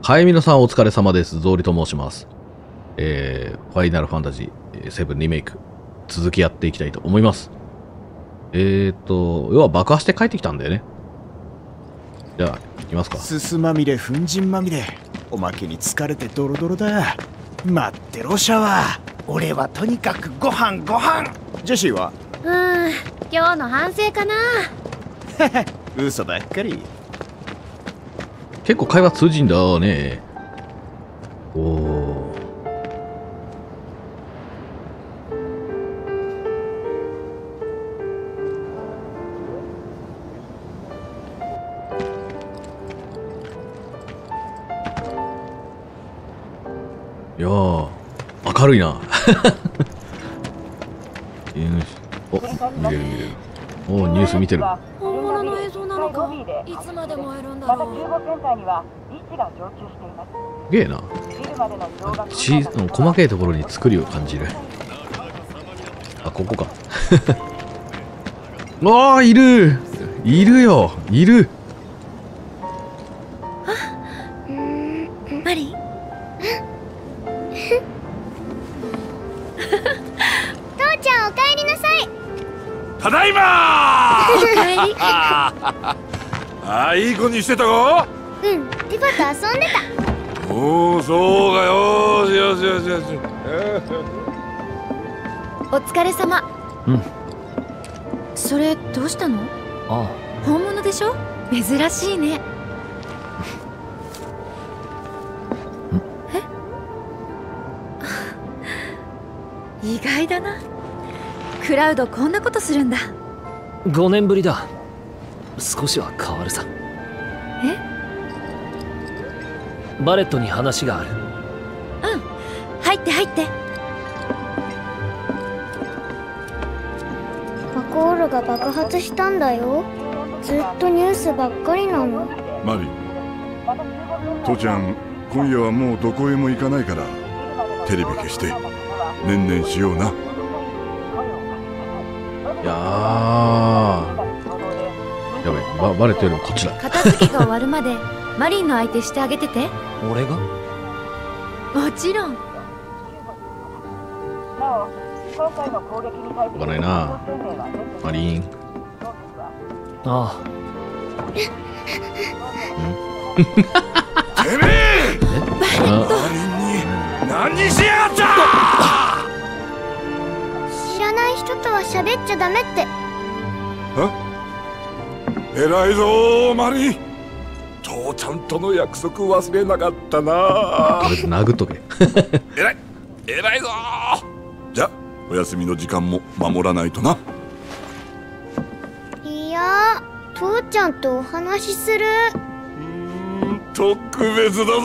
はい、皆さんお疲れ様です。ゾーリと申します。ファイナルファンタジー7リメイク、続きやっていきたいと思います。要は爆破して帰ってきたんだよね。じゃあ、行きますか。 すすまみれ、粉塵まみれ。おまけに疲れてドロドロだ。待ってろ、シャワー。俺はとにかくご飯。ジェシーは今日の反省かな。 嘘ばっかり。 結構会話通じんだね。おお。いやー、明るいな。よし。お、見れる。お、ニュース見てる。 本物の映像なのか。いつまで燃えるんだろう。 すげえな。細かいところに作りを感じる。あ、ここか。ああ、いるよ。 マリン。父ちゃん、おかえりなさい。 ただいまおかえり。 あ、いい子にしてたか。 うん、ティファと遊んでた。 おお、そうか。よし。 お疲れ様。 うん。 それどうしたの？ ああ、 本物でしょ？珍しいね。え？意外だな。クラウドこんなことするんだ。 5年ぶりだ。少しは変わるさ。 え？ バレットに話がある。 うん、入って。マコールが爆発したんだよ。ずっとニュースばっかりなの。 マリ、父ちゃん今夜はもうどこへも行かないからテレビ消してねんねんしような。 やばい、バレてるのこっちだ。 片付けが終わるまでマリンの相手してあげてて。 俺が？ もちろん。 しょうがないな、マリン。 ああ。 てめえ！マリンに何しやがった！ 知らない人とは喋っちゃダメって。 偉いぞマリン。父ちゃんとの約束忘れなかったな。 とりあえず殴っとけ。 偉いぞ。じゃお休みの時間も守らないとな。 いや、父ちゃんとお話しする。 特別だぞ。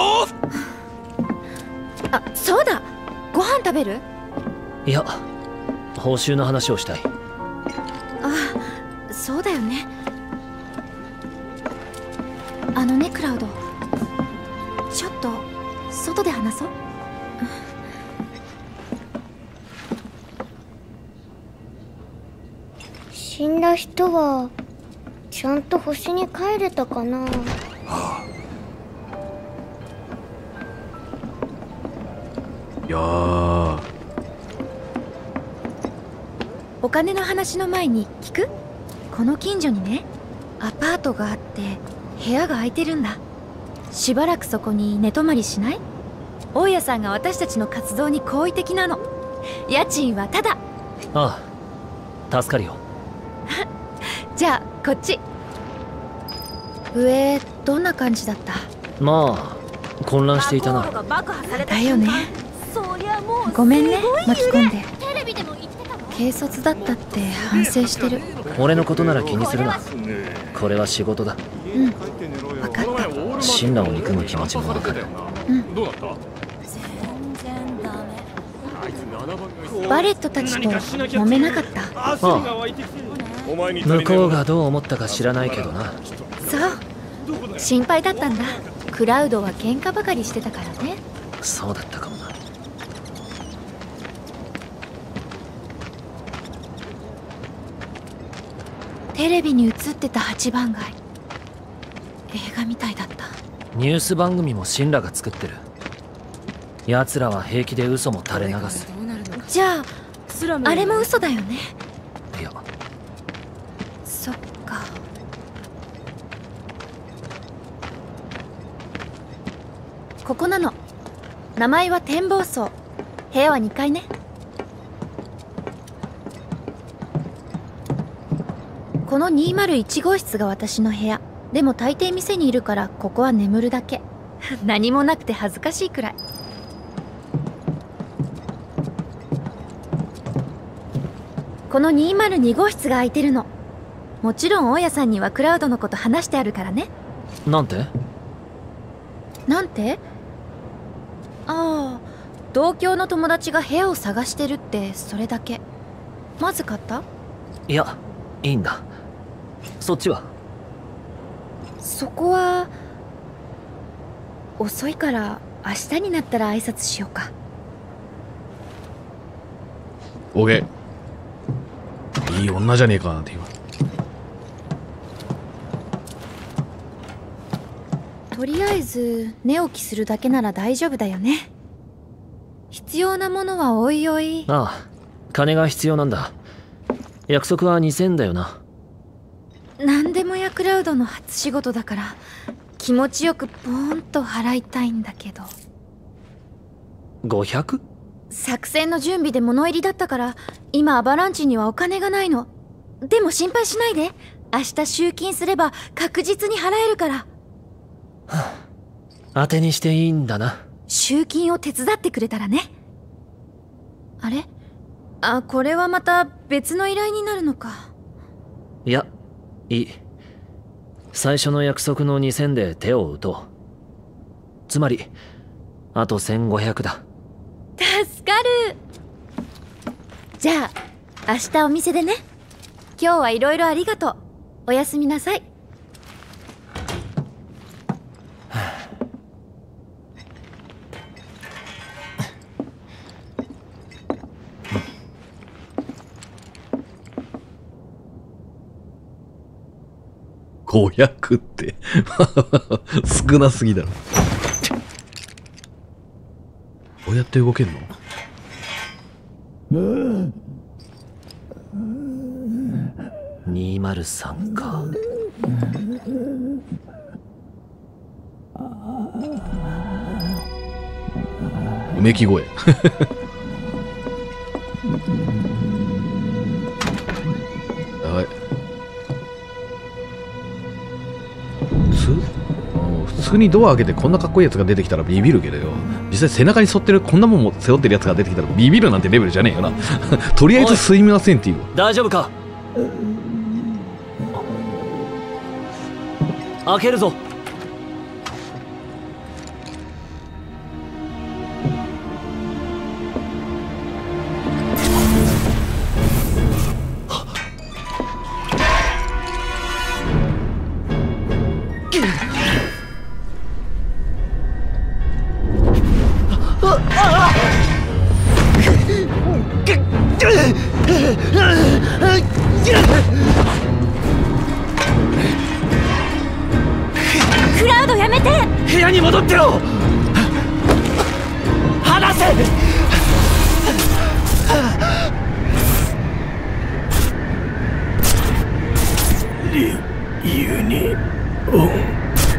あ、そうだ。ご飯食べる？ いや、報酬の話をしたい。 あ、そうだよね。あのね、クラウド。ちょっと外で話そう。死んだ人はちゃんと星に帰れたかな。 いやー、 お金の話の前に聞く？この近所にね、アパートがあって部屋が空いてるんだ。しばらくそこに寝泊まりしない？大家さんが私たちの活動に好意的なの。家賃はタダ。 ああ、助かるよ。 じゃあこっち。上どんな感じだった？ まあ混乱していたな。 だよね。ごめんね、巻き込んで。軽率だったって反省してる。 俺のことなら気にするな。これは仕事だ。 うん、分かった。 神羅を憎む気持ちも分かる。 バレットたちと揉めなかった？ ああ、向こうがどう思ったか知らないけどな。 そう、心配だったんだ。クラウドは喧嘩ばかりしてたからね。 そうだったかもな。 テレビに映ってた8番街、映画みたいだった。 ニュース番組も神羅が作ってる。奴らは平気で嘘も垂れ流す。 じゃああれも嘘だよね。 いや、 そっか。ここなの。名前は展望層。部屋は2階ね。この201号室が私の部屋。でも大抵店にいるからここは眠るだけ。何もなくて恥ずかしいくらい。この202号室が空いてるの。もちろん大家さんにはクラウドのこと話してあるからね。 なんて？ なんて？ああ、同郷の友達が部屋を探してるって、それだけ。まずかった？ いや、いいんだ。そっちは？ そこは遅いから明日になったら挨拶しようか。 オーケー。いい女じゃねえかなんて言うわ。 とりあえず寝起きするだけなら大丈夫だよね。必要なものはおいおい。 ああ、金が必要なんだ。約束は2000だよな。 何でもやクラウドの初仕事だから気持ちよくポーンと払いたいんだけど。 500？ 作戦の準備で物入りだったから今アバランチにはお金がないの。でも心配しないで。明日集金すれば確実に払えるから。 当てにしていいんだな。 集金を手伝ってくれたらね。あれ？あ、これはまた別の依頼になるのか。 いや、いい。最初の約束の2000で手を打とう。つまりあと1500だ。 助かる。じゃあ明日お店でね。今日はいろいろありがとう。おやすみなさい。 500って少なすぎだろ。こうやって動けんの ？203か。 うめき声。はい。普通にドア開けてこんなかっこいいやつが出てきたらビビるけどよ。実際背中に沿ってるこんなもんも背負ってるやつが出てきたらビビるなんてレベルじゃねえよな。とりあえずすいませんっていう。 大丈夫か？開けるぞ。 クラウドやめて。 部屋に戻ってろ。離せ。 ユニオン。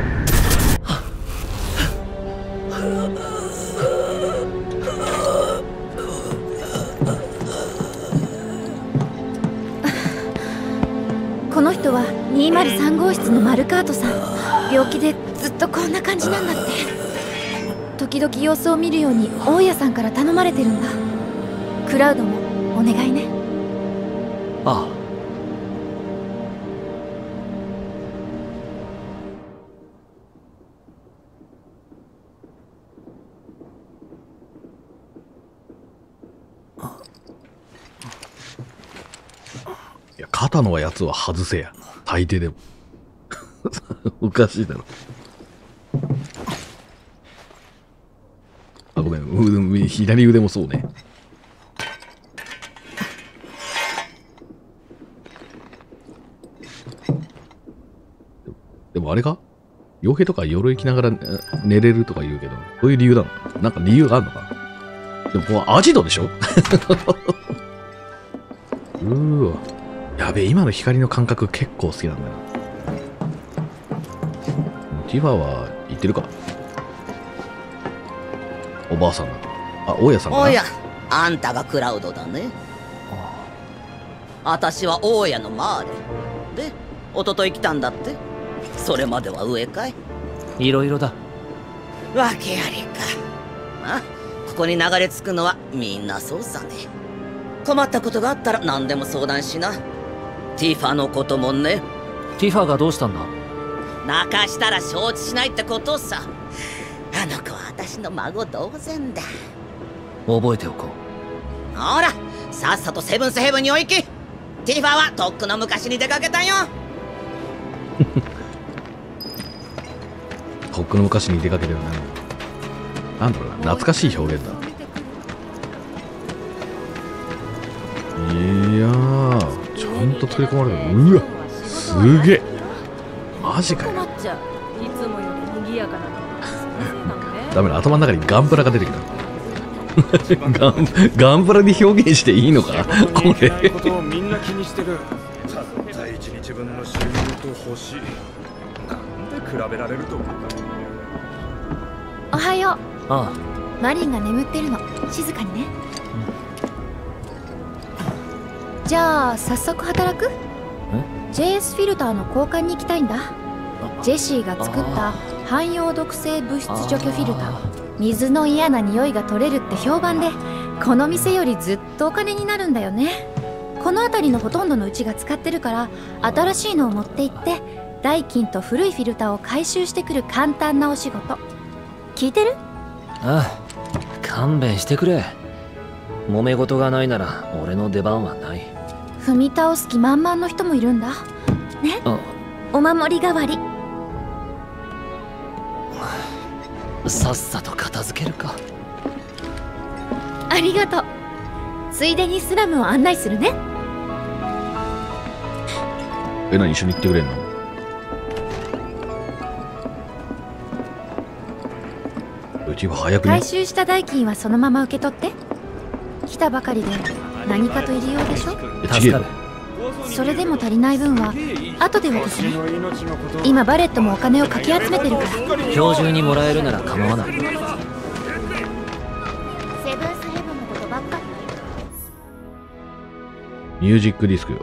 この人は203号室のマルカートさん。病気でずっとこんな感じなんだって。時々様子を見るように大家さんから頼まれてるんだ。クラウドもお願いね。 ああ。 いや、肩のやつは外せや。大抵でも。おかしいだろ。あ、ごめん。左腕もそうね。でもあれか傭兵とか鎧着ながら寝れるとか言うけど、どういう理由なの？なんか理由があるのかな？でもここアジトでしょわ。やべえ、今の光の感覚結構好きなんだよな。ティファは言ってるか？おばあさんだ。あ、大家さんだな。 おや、あんたがクラウドだね。私は大家のマーレ。で、一昨日来たんだって。それまでは上かい？ いろいろだ。 わけありか。あ、ここに流れ着くのはみんなそうさね。困ったことがあったら何でも相談しな。ティファのこともね。 ティファがどうしたんだ？ 泣かしたら承知しないってことさ。あの子は私の孫同然だ。 覚えておこほら、さっさとセブンスヘブンにお行き。ティファはとっくの昔に出かけたよ。 とっくの昔に出かけてるな。なんだろうな、懐かしい表現だ。いやー、ちゃんと作り込まれてる。うわ、すげえ。マジかよ。ダメだ、頭の中にガンプラが出てきた。ガンプラに表現していいのかこれ。 みんな気にしてる。たった1日分の収入と星。なんで比べられると思うんだ。 おはよう。 あマリンが眠ってるの。静かにね。じゃあ早速働く？ JS フィルターの交換に行きたいんだ。ジェシーが作った汎用毒性物質除去フィルター。水の嫌な匂いが取れるって評判で、この店よりずっとお金になるんだよね。この辺りのほとんどのうちが使ってるから、新しいのを持って行って代金と古いフィルターを回収してくる簡単なお仕事。聞いてる？ ああ、勘弁してくれ。揉め事がないなら俺の出番はない。 踏み倒す気満々の人もいるんだね。お守り代わり。 さっさと片付けるか。 ありがとう。ついでにスラムを案内するね。 何、一緒に行ってくれんの？うちは早くね。 回収した代金はそのまま受け取って。来たばかりで何かと入れようでしょ。 助かる。 それでも足りない分は後で渡すね。今バレットもお金をかき集めてるから。 今日中にもらえるなら構わない。 セブンスヘブンのことばっかり。 ミュージックディスクよ。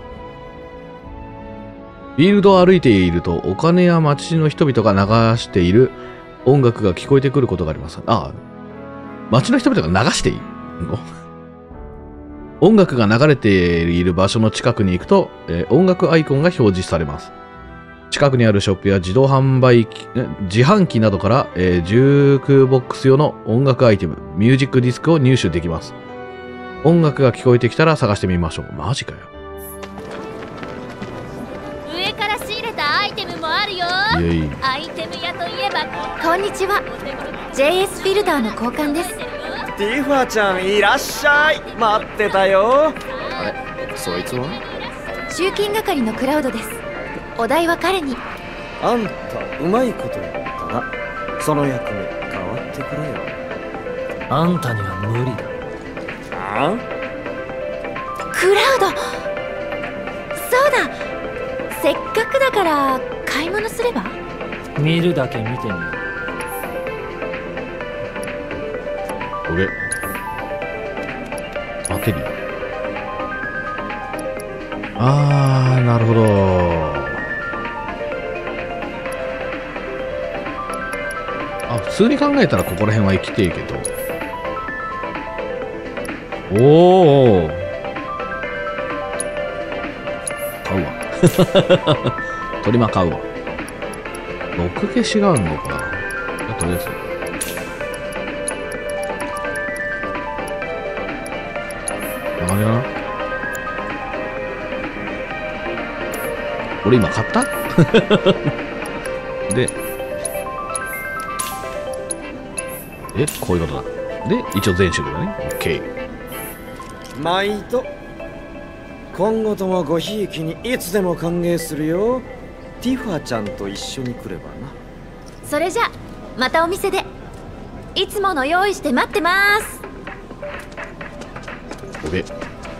フィールドを歩いていると、お金や街の人々が流している音楽が聞こえてくることがあります。ああ、街の人々が流しているの？音楽が流れている場所の近くに行くと、音楽アイコンが表示されます。近くにあるショップや自動販売機、自販機などから、ジュークボックス用の音楽アイテム、ミュージックディスクを入手できます。音楽が聞こえてきたら探してみましょう。マジかよ。 上から仕入れたアイテムもあるよ。 イエイ。 アイテム屋といえばこんにちは。JS フィルターの交換です。 ティファちゃんいらっしゃい。待ってたよ。 そいつは？ 集金係のクラウドです。お題は彼に。 あんたうまいこと言ったな。その役目変わってくれよ。 あんたには無理だ。 あ？ クラウド、そうだ。せっかくだから買い物すれば？ 見るだけ見てみよう。 これバッテリー。あー、なるほど。あ、普通に考えたらここら辺は生きていいけど。おお、買うわ。鳥間買うわ。毒消しがあるのか。とりあえずあれな。俺今買ったで、こういうことだ。で、一応全種類だね。OK。 毎度今後ともごひいきにいつでも歓迎するよ。ティファちゃんと一緒に来ればな。 それじゃまたお店でいつもの用意して待ってます。 オッケー。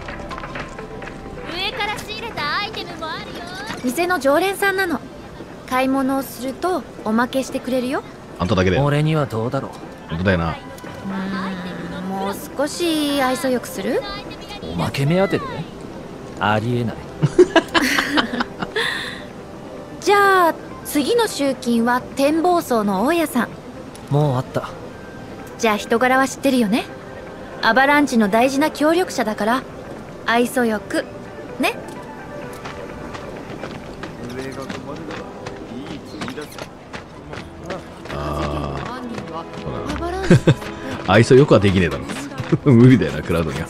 上から仕入れたアイテムもあるよ。 店の常連さんなの。買い物をするとおまけしてくれるよ。 あんただけで。 俺にはどうだろ本当だよな。 もう少し愛想よくする？ う。おまけ目当てでありえない。 じゃあ次の集金は展望層の大家さん。 もうあった。 じゃあ人柄は知ってるよね。アバランチの大事な協力者だから愛想よくね。アバランチ愛想よくはできねえだろ。無理だよな、クラウドには。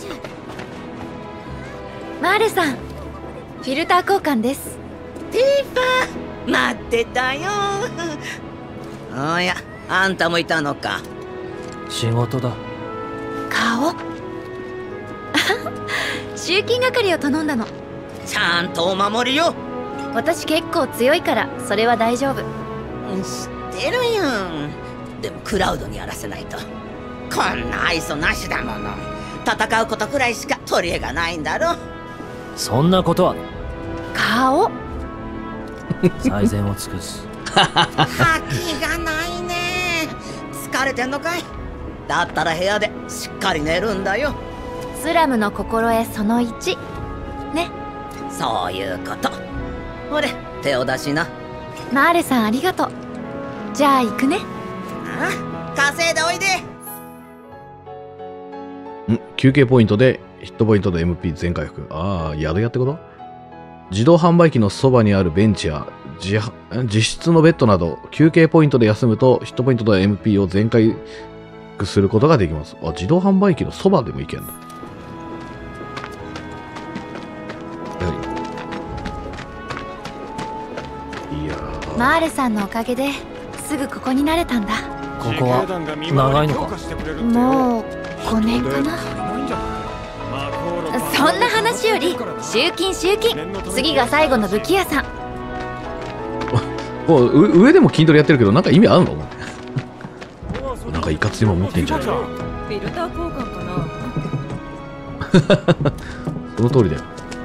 マーレさん、フィルター交換です。 ティファ待ってたよ。おや、あんたもいたのか。 仕事だ。 顔集金係を頼んだの。 ちゃんとお守りよ。 私結構強いからそれは大丈夫。 知ってるよ。でもクラウドにやらせないと。こんな愛想なしだもの。戦うことくらいしか取り柄がないんだろ。 そんなことは。 顔最善を尽くす。 覇気がないね。疲れてんのかい。だったら部屋でしっかり寝るんだよ。 スラムの心得その1ね。 そういうこと。ほれ手を出しな。 マーレさんありがとう。じゃあ行くね。 ああ、稼いでおいで。 休憩ポイントでヒットポイントで MP 全回復。ああ、宿屋ってこと？自動販売機のそばにあるベンチや自室のベッドなど休憩ポイントで休むとヒットポイントと MP を全回復することができます。あ、自動販売機のそばでも行けんだ。いやー、 マーレさんのおかげですぐここに慣れたんだ。 ここは長いのか。 もう5年かな。そんな話より集金次が最後の武器屋さん。 上でも筋トレやってるけどなんか意味あるの？なんかいかついもん持ってんじゃん。 フィルター交換かな。 その通りだよ。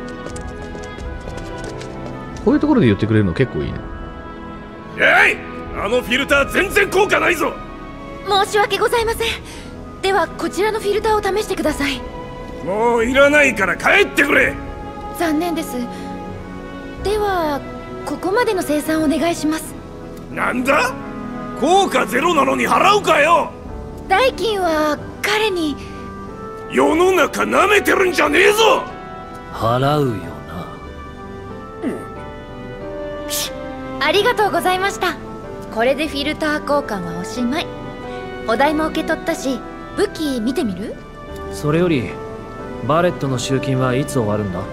こういうところで言ってくれるの結構いいね。 えい、あのフィルター全然効果ないぞ。 申し訳ございません。ではこちらのフィルターを試してください。 もういらないから帰ってくれ。 残念です。ではここまでの生産お願いします。 なんだ、効果ゼロなのに払うかよ。 代金は彼に。 世の中なめてるんじゃねえぞ。 払うよな。 ありがとうございました。これでフィルター交換はおしまい。お代も受け取ったし武器見てみる？ それよりバレットの集金はいつ終わるんだ？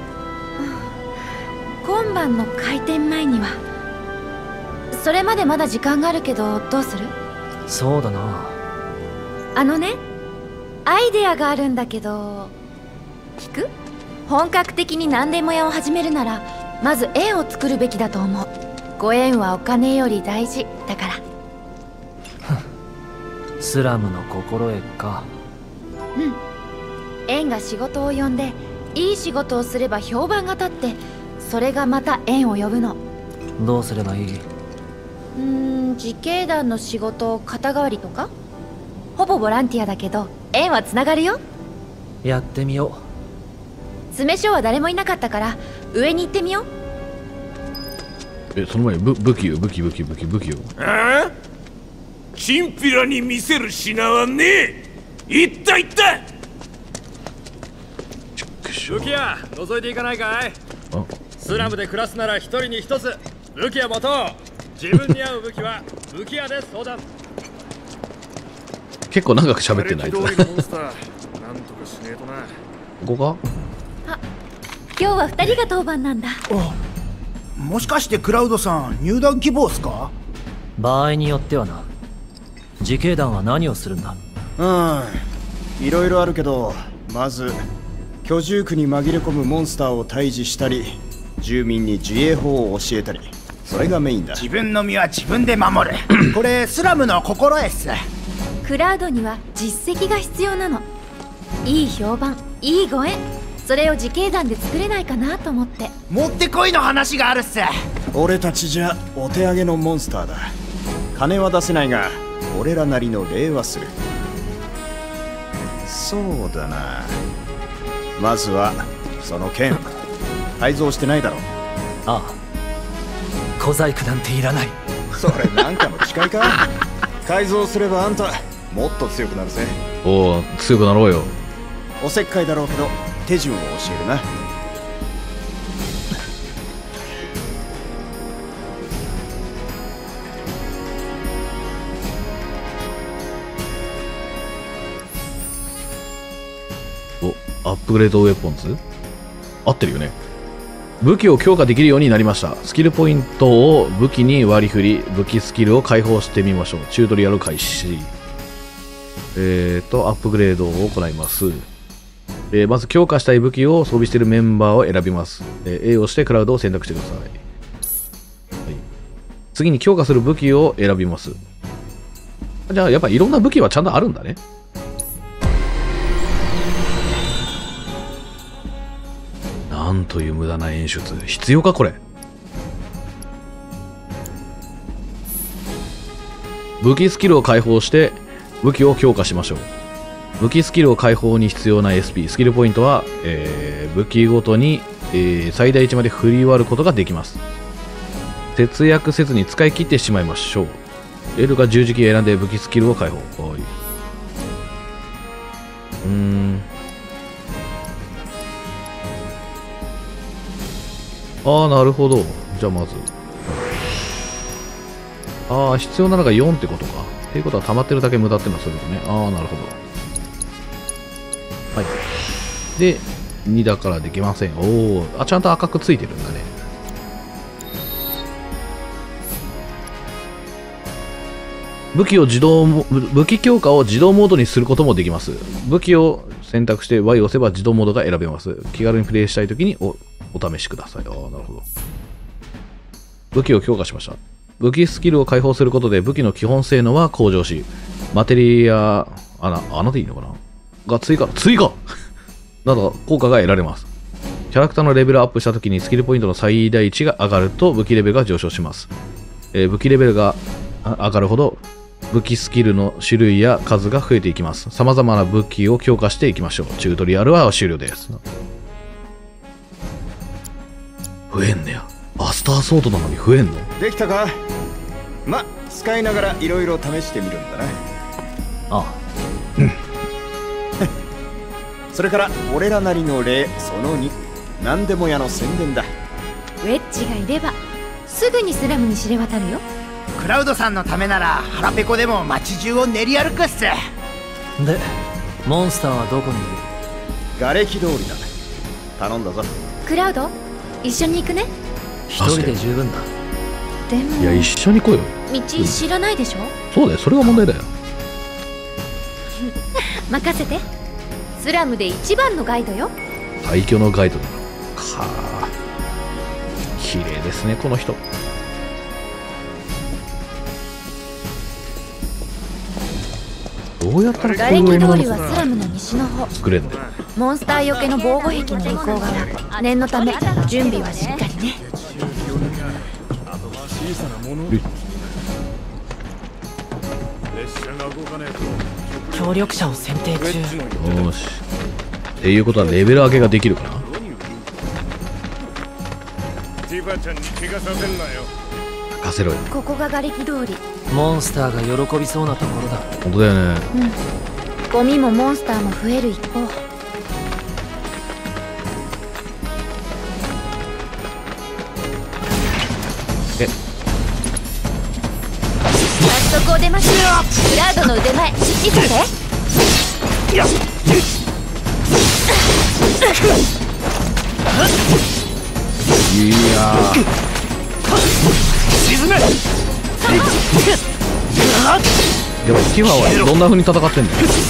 今晩の開店前には。それまでまだ時間があるけどどうする？ そうだな。 アイデアがあるんだけど聞く？本格的に何でも屋を始めるならまず円を作るべきだと思う。ご縁はお金より大事だから。 スラムの心得か。 縁が仕事を呼んでいい仕事をすれば評判が立ってそれがまた縁を呼ぶの。 どうすればいい？ 自警団の仕事肩代わりとか。ほぼボランティアだけど縁はつながるよ。 やってみよう。詰め所は誰もいなかったから上に行ってみよう。 その前に武器よ。 ああ、チンピラに見せる品はねえ。行った武器屋覗いていかないかい？スラムで暮らすなら一人に一つ武器屋持とう。自分に合う武器は武器屋で相談。 結構長く喋ってない。ここか？ 今日は2人が当番なんだ。 もしかしてクラウドさん入団希望っすか？ 場合によってはな。自警団は何をするんだ？ いろいろあるけど、まず居住区に紛れ込むモンスターを退治したり、住民に自衛法を教えたり、 それがメインだ。自分の身は自分で守るこれスラムの心得っす。 クラウドには実績が必要なの。いい評判、いいご縁、それを自警団で作れないかなと思って。 もってこいの話があるっす。俺たちじゃお手上げのモンスターだ。金は出せないが俺らなりの礼はする。そうだな、まずはその剣改造してないだろ。 ああ、小細工なんていらない。 それなんかの誓いか改造すればあんたもっと強くなるぜ。 おお、強くなろうよ。 おせっかいだろうけど手順を教えるな。 お、アップグレードウェポンズ合ってるよね。武器を強化できるようになりました。スキルポイントを武器に割り振り、武器スキルを解放してみましょう。チュートリアル開始。アップグレードを行います。まず強化したい武器を装備しているメンバーを選びます。A を押してクラウドを選択してください。はい、次に強化する武器を選びます。じゃあやっぱいろんな武器はちゃんとあるんだね。なんという無駄な演出。必要かこれ。武器スキルを解放して武器を強化しましょう。武器スキルを解放に必要な SP スキルポイントは、武器ごとに、最大1まで振り割ることができます。節約せずに使い切ってしまいましょう。L が十字キーを選んで武器スキルを解放。はい、ああ、なるほど。じゃあまず必要なのが4ってことか。っていうことは溜まってるだけ無駄ってのはそういうことね。なるほど。はい。で、2だからできません。ちゃんと赤くついてるんだね。武器強化を自動モードにすることもできます。武器を選択して Y を押せば自動モードが選べます。気軽にプレイしたいときにお試しください。なるほど。武器を強化しました。武器スキルを解放することで武器の基本性能は向上し、マテリア、穴でいいのかなが追加など効果が得られます。キャラクターのレベルアップしたときにスキルポイントの最大値が上がると武器レベルが上昇します。武器レベルが上がるほど武器スキルの種類や数が増えていきます。様々な武器を強化していきましょう。チュートリアルは終了です。増えんねや。マスターソードなのに増えんの？ できたか？使いながらいろいろ試してみるんだな。それから俺らなりの例その2、何でも屋の宣伝だ。 ウェッジがいればすぐにスラムに知れ渡るよ。 クラウドさんのためなら腹ペコでも街中を練り歩くっす。で、 モンスターはどこにいる？ 瓦礫通りだ。頼んだぞ。 クラウド、一緒に行くね。 一人で十分だ。 でも、 いや、一緒に来いよ。 道知らないでしょ？ そうだよ、それが問題だよ。 任せて。スラムで一番のガイドよ。 最強のガイドだ。綺麗ですね、この人。どうやったら瓦礫通りはスラムの西の方。 作れんの？ モンスターよけの防護壁の向こう側。念のため準備はしっかりね。 協力者を選定中。 よし。っていうことはレベル上げができるかな？ ティバちゃんに怪我させんなよ。 任せろよ。 ここが瓦礫通り。 モンスターが喜びそうなところだ。 本当だよね。 ゴミもモンスターも増える一方。早速お出ましょう。クラウドの腕前見せて。いや沈め。 でもティファはどんな風に戦ってんの？よし、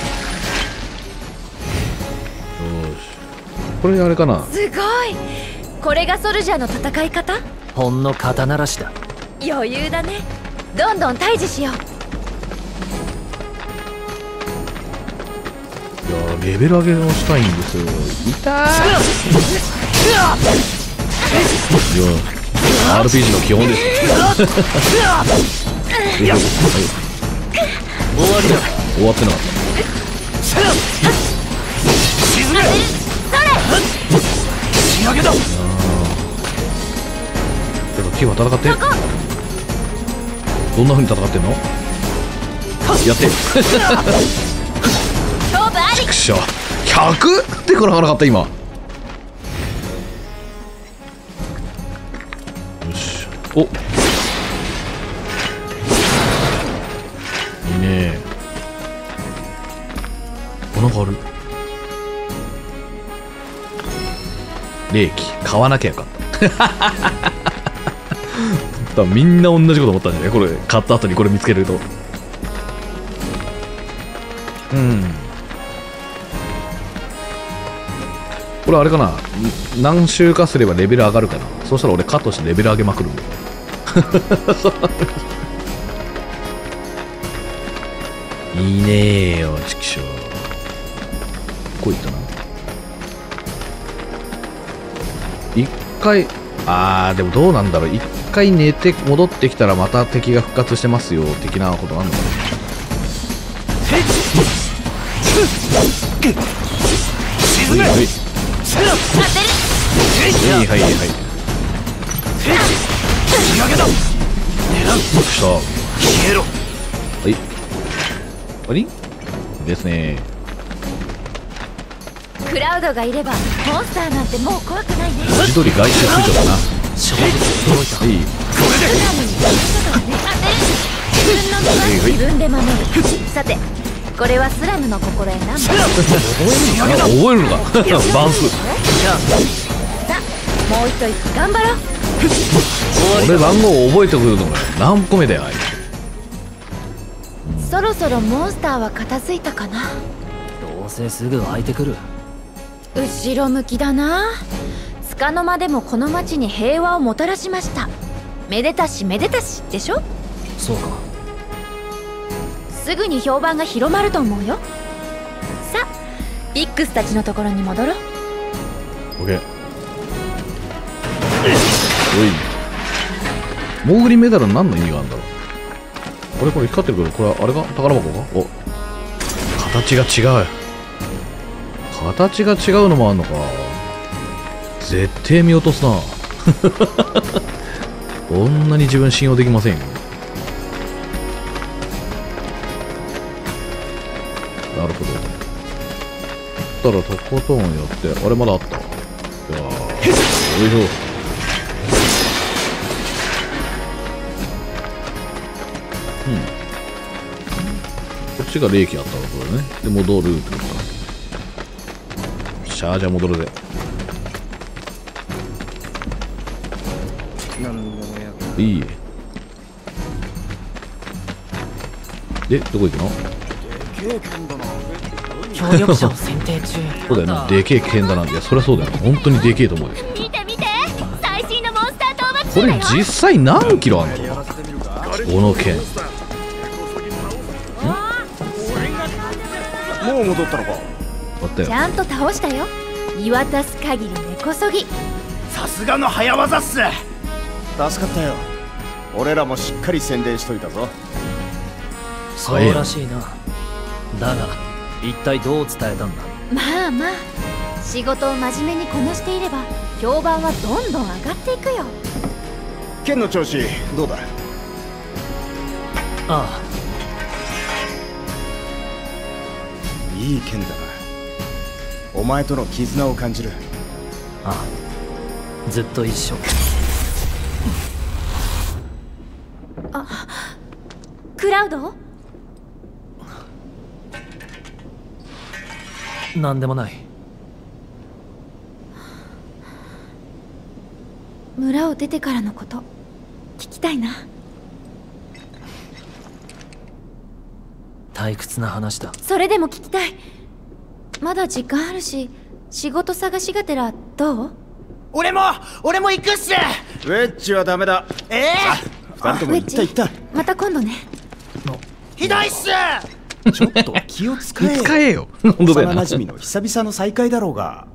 これあれかな。 すごい。 これがソルジャーの戦い方？ ほんの肩慣らしだ。 余裕だね。どんどん退治しよう。 いやー、レベル上げをしたいんですよ。痛ーいや RPG の基本ですよ。いや、はい、 終わりだ。 終わってなかった。 沈め。仕上げだ。 ちょっとキーは戦って。どんな風に戦ってんの？やって。ちくしょう。100ってこなかなかった今。よし。お。いいね。お、なんかある。冷気買わなきゃよかった。多分みんな同じこと思ったんじゃない？これ買った後にこれ見つけると。うん。これあれかな、何周かすればレベル上がるかな。そうしたら俺カットしてレベル上げまくるんだよ。いいねーよ、チキショー。こういったな。一回、でもどうなんだろう。一回寝て戻ってきたらまた敵が復活してますよ的なことあるのかな。はいはいはいはいはい。 仕上げだ。狙う。 した。 消えろ。 はい。ありですね。 クラウドがいればモンスターなんてもう怖くないね。 文字通り外周駆除だな。 勝負で驚いた。 いい。 自分の身は自分で守る。さてこれはスラムの心得なんだ。 覚えるのか。バンス。 さあもう一息頑張ろう。 俺番号覚えてくるのが何個目だよあいそろそろモンスターは片付いたかな。 どうせすぐ湧いてくる。 後ろ向きだな。束の間でもこの町に平和をもたらしました。めでたしめでたしでしょ。 そうか。 すぐに評判が広まると思うよ。さあビックスたちのところに戻ろう。 オッケー。おい、モーグリメダル何の意味があるんだろう。これ光ってるけど、これあれが宝箱か。お、形が違う。形が違うのもあんのか。絶対見落とすな。こんなに自分信用できませんよ。なるほど。たらとことんやって、あれまだあった。いやー、よいしょ。うん。こっちが冷気あったのこれね。で戻るってことか。シャージャー戻るぜ。いい。で、どこ行くの？ 協力者を選定中。 そうだよな、でけえ剣だなんて。いや、そりゃそうだよ。本当にでけえと思うよ。 見て見て、最新のモンスター討伐これ実際何キロあんの？この剣。 もう戻ったのか。 あったよ。 ちゃんと倒したよ。見渡す限り根こそぎ。 さすがの早技っす。助かったよ。俺らもしっかり宣伝しといたぞ。 そうらしいな。だが一体どう伝えたんだ。 まあまあ仕事を真面目にこなしていれば評判はどんどん上がっていくよ。 剣の調子どうだ。 ああ、 いい剣だな。お前との絆を感じる。 ああ、ずっと一緒。 クラウド？ なんでもない。 村を出てからのこと聞きたいな。 退屈な話だ。 それでも聞きたい。まだ時間あるし仕事探しがてらどう？ 俺も行くっす。ウェッジはダメだ。二人とも行ったまた今度ね。 ひどいっす。ちょっと気を使え。 使えよ。本当だよな。 幼馴染の久々の再会だろうが。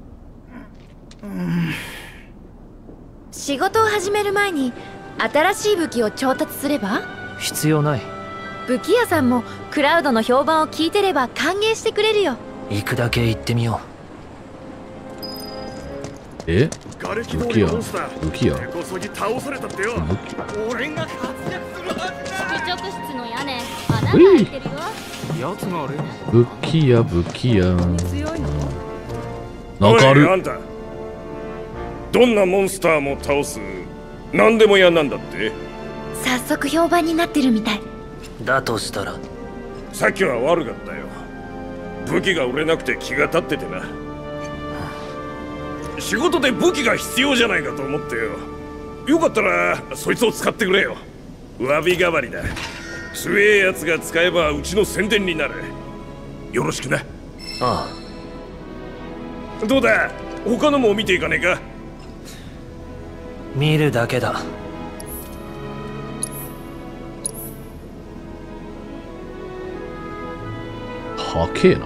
仕事を始める前に新しい武器を調達すれば？ 必要ない。 武器屋さんもクラウドの評判を聞いてれば歓迎してくれるよ。 行くだけ行ってみよ武器屋根こそぎ倒されたってよ。俺が活躍するはずだ。 副直室の屋根穴が開いてるよ。 やつがあれ。 武器屋。 おいかる。 あんた、どんなモンスターも倒す何でも屋なんだって。 早速評判になってるみたい。 だとしたらさっきは悪かったよ。武器が売れなくて気が立っててな。仕事で武器が必要じゃないかと思ってよ。よかったらそいつを使ってくれよ。詫び代わりだ。強えやつが使えばうちの宣伝になる。よろしくな。 ああ。どうだ、他のも見ていかねえか。 見るだけだ。 はけえな。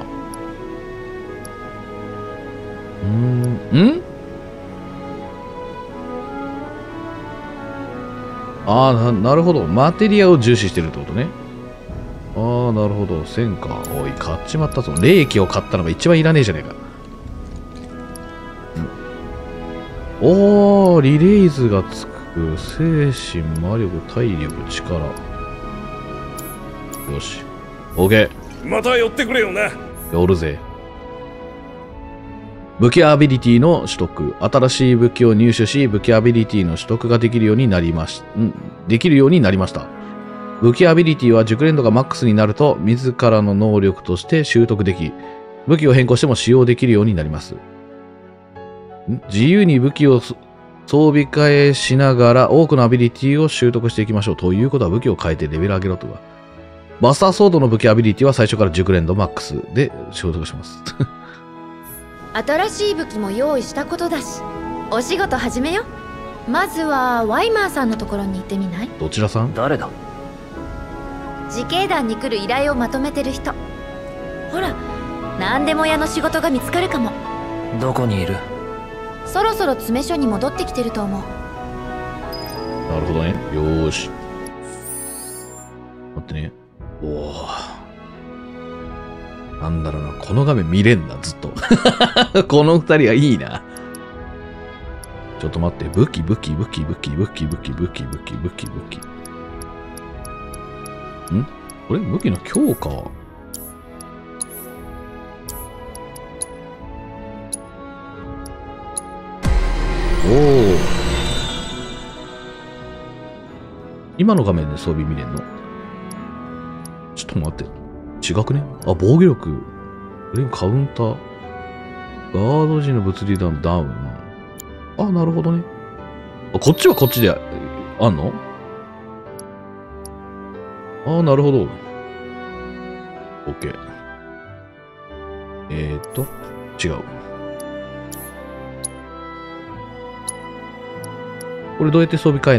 なるほど。マテリアを重視してるってことね。なるほど。1000か。おい、買っちまったぞ。霊気を買ったのが一番いらねえじゃねえか。リレイズがつく。精神、魔力、体力、力。よし。OK。 また寄ってくれよな。 寄るぜ。武器アビリティの取得。新しい武器を入手し、武器アビリティの取得ができるようになりました。武器アビリティは熟練度がマックスになると、自らの能力として習得でき、武器を変更しても使用できるようになります。自由に武器を装備替えしながら多くのアビリティを習得していきましょう。ということは武器を変えてレベル上げろとか。バスターソードの武器アビリティは最初から熟練度マックスで習得します。 新しい武器も用意したことだし、お仕事始めよ。まずはワイマーさんのところに行ってみない？ どちらさん？ 誰だ？ 自警団に来る依頼をまとめてる人。ほら、何でも屋の仕事が見つかるかも。 どこにいる？ そろそろ詰め所に戻ってきてると思う。 なるほどね。よーし。待ってね。なんだろうな、この画面見れんな、ずっと。この二人はいいな。ちょっと待って、武器。これ武器の強化。今の画面で装備見れんの？ちょっと待って。違くね？防御力。カウンター。ガード時の物理ダウン。なるほどね。こっちはこっちで、あんの？なるほど。OK。違う。これどうやって装備変えん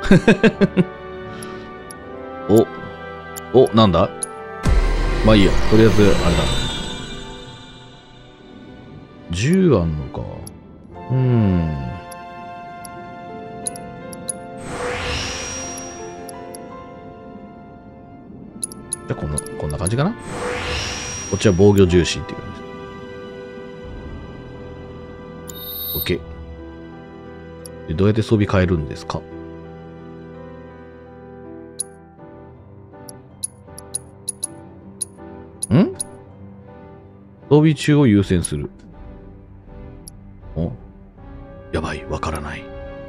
の？なんだ？まあいいや。とりあえず、あれだ。10あんのか。じゃあこんな感じかな。こっちは防御重視っていう感じ。OK。で、どうやって装備変えるんですか？装備中を優先する。やばい、わからない。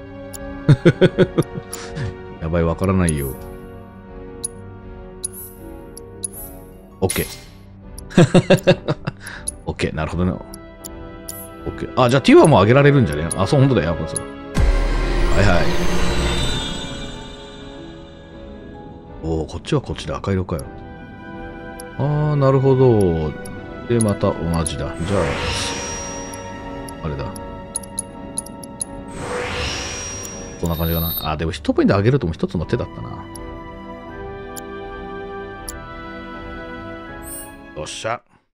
やばい、わからないよ。OK。OK、なるほどね。OK。じゃあ T はもう上げられるんじゃね？そう、ほんとだよ。はいはい。こっちはこっちで赤色かよ。なるほど。で、また同じだ。じゃあ、あれだ。 こんな感じかな。あ、でも1ポイント上げるとも一つの手だったな。 よっしゃ。